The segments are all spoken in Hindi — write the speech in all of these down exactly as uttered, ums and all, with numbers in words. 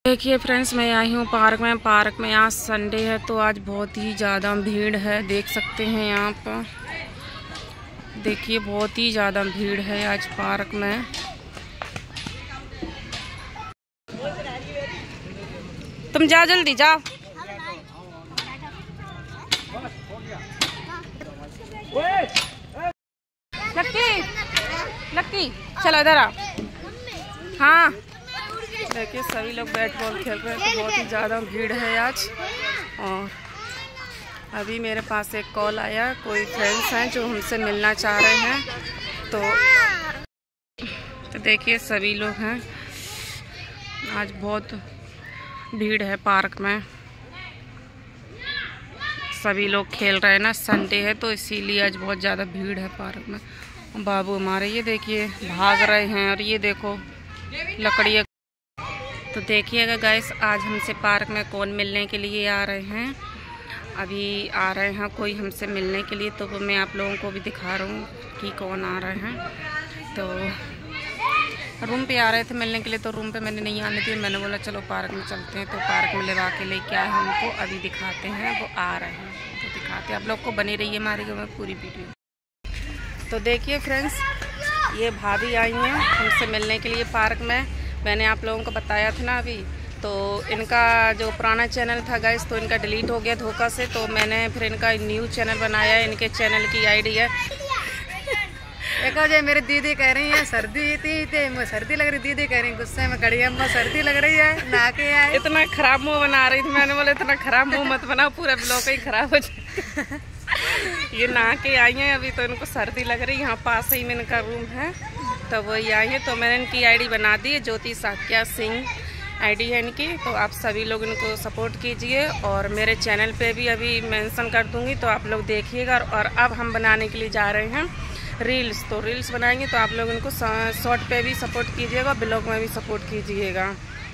देखिए फ्रेंड्स, मैं आई हूँ पार्क में। पार्क में आज संडे है तो आज बहुत ही ज़्यादा भीड़ है, देख सकते हैं यहाँ पर। देखिए बहुत ही ज़्यादा भीड़ है आज पार्क में। तुम जाओ, जल्दी जाओ। लक्की, लक्की चलो इधर आ। हाँ देखिए सभी लोग बैट बॉल खेल रहे हैं तो बहुत ही ज़्यादा भीड़ है आज। और अभी मेरे पास एक कॉल आया, कोई फ्रेंड्स हैं जो हमसे मिलना चाह रहे हैं। तो तो देखिए सभी लोग हैं, आज बहुत भीड़ है पार्क में। सभी लोग खेल रहे हैं ना, संडे है तो इसीलिए आज बहुत ज़्यादा भीड़ है पार्क में। बाबू हमारे ये देखिए भाग रहे हैं और ये देखो लकड़ियाँ। तो देखिएगा गाइस, आज हमसे पार्क में कौन मिलने के लिए आ रहे हैं। अभी आ रहे हैं कोई हमसे मिलने के लिए, तो वो मैं आप लोगों को भी दिखा रहा हूँ कि कौन आ रहे हैं। तो रूम पे आ रहे थे मिलने के लिए, तो रूम पे मैंने नहीं आने दिया। मैंने बोला चलो पार्क में चलते हैं। तो पार्क में लेवा के लेके आए हमको, अभी दिखाते हैं वो आ रहे हैं तो दिखाते हैं। आप लोग को बनी रही है हमारी में पूरी वीडियो। तो देखिए फ्रेंड्स, ये भाभी आई हैं हमसे मिलने के लिए पार्क में। मैंने आप लोगों को बताया था ना अभी, तो इनका जो पुराना चैनल था गाइस तो इनका डिलीट हो गया धोखा से। तो मैंने फिर इनका न्यू चैनल बनाया। इनके चैनल की आईडी है एक जो मेरी दीदी कह रही है सर्दी थी थे सर्दी लग रही, दीदी कह रही गुस्से में खड़ी अम्मा सर्दी लग रही है ना के आए। इतना खराब मुंह बना रही थी, मैंने बोला इतना खराब मुंह मत बनाओ, पूरा ब्लॉग ही खराब हो जाए। ये नहा के आई हैं अभी, तो इनको सर्दी लग रही है। यहाँ पास ही में इनका रूम है तो वही आई है। तो मैंने इनकी आईडी बना दी है, ज्योति साक्या सिंह आईडी है इनकी। तो आप सभी लोग इनको सपोर्ट कीजिए और मेरे चैनल पे भी अभी मेंशन कर दूंगी, तो आप लोग देखिएगा। और अब हम बनाने के लिए जा रहे हैं रील्स, तो रील्स बनाएंगे तो आप लोग इनको शॉर्ट पे भी सपोर्ट कीजिएगा, ब्लॉग में भी सपोर्ट कीजिएगा।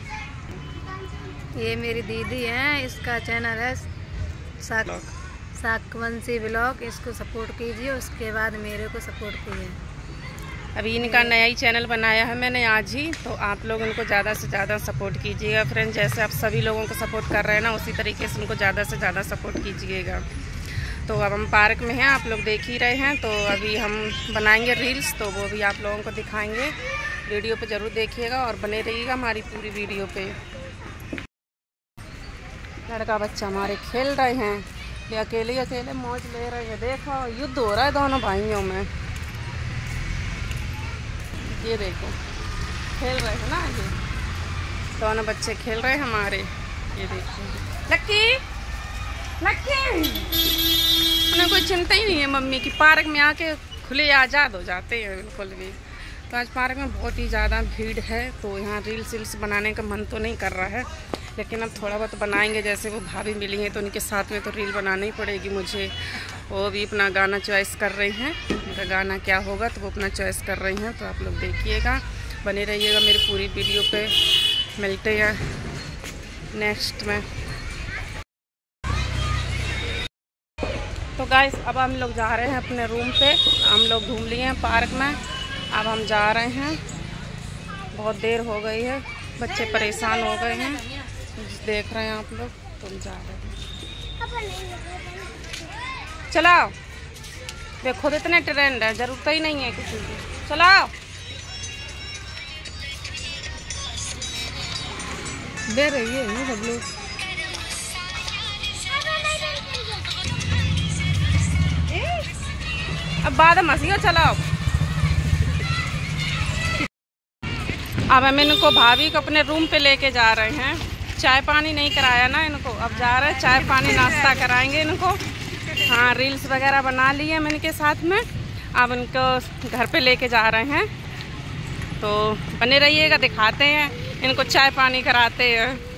ये मेरी दीदी है, इसका चैनल है साक साकवंशी ब्लॉग, इसको सपोर्ट कीजिए। उसके बाद मेरे को सपोर्ट कीजिए। अभी इनका नया ही चैनल बनाया है मैंने आज ही, तो आप लोग इनको ज़्यादा से ज़्यादा सपोर्ट कीजिएगा फ्रेंड। जैसे आप सभी लोगों को सपोर्ट कर रहे हैं ना, उसी तरीके से उनको ज़्यादा से ज़्यादा सपोर्ट कीजिएगा। तो अब हम पार्क में हैं, आप लोग देख ही रहे हैं। तो अभी हम बनाएंगे रील्स, तो वो भी आप लोगों को दिखाएंगे। वीडियो पे ज़रूर देखिएगा और बने रहिएगा हमारी पूरी वीडियो पे। लड़का बच्चा हमारे खेल रहे हैं, ये अकेले अकेले मौज ले रहे हैं। देखो युद्ध हो रहा है दोनों भाइयों में। ये देखो खेल रहे हैं ना, ये दोनों बच्चे खेल रहे हैं हमारे। ये देखो लक्की लक्की, उन्हें कोई चिंता ही नहीं है मम्मी की। पार्क में आके खुले आज़ाद हो जाते हैं बिल्कुल भी। तो आज पार्क में बहुत ही ज़्यादा भीड़ है, तो यहाँ रील्स रील्स बनाने का मन तो नहीं कर रहा है, लेकिन अब थोड़ा बहुत बनाएंगे। जैसे वो भाभी मिली हैं तो उनके साथ में तो रील बनानी ही पड़ेगी मुझे। वो भी अपना गाना चॉइस कर रही हैं, उनका गाना क्या होगा तो वो अपना चॉइस कर रही हैं। तो आप लोग देखिएगा, बने रहिएगा मेरी पूरी वीडियो पे। मिलते हैं नेक्स्ट में। तो गाइस अब हम लोग जा रहे हैं अपने रूम पे। हम लोग घूम लिए हैं पार्क में, अब हम जा रहे हैं। बहुत देर हो गई है, बच्चे परेशान हो गए हैं, देख रहे हैं आप लोग। तुम जा रहे हैं, चलाओ। देखो इतने ट्रेंड है, जरूरत ही नहीं है किसी की। चलाओ दे रही है ना सब लोग। अब बाद में हंसियो, चलाओ। अब हम इनको भाभी को अपने रूम पे लेके जा रहे हैं। चाय पानी नहीं कराया ना इनको, अब जा रहे हैं चाय पानी नाश्ता कराएंगे इनको। हाँ रील्स वगैरह बना लिए हम इनके साथ में, अब इनको घर पे लेके जा रहे हैं। तो बने रहिएगा, दिखाते हैं इनको चाय पानी कराते हैं।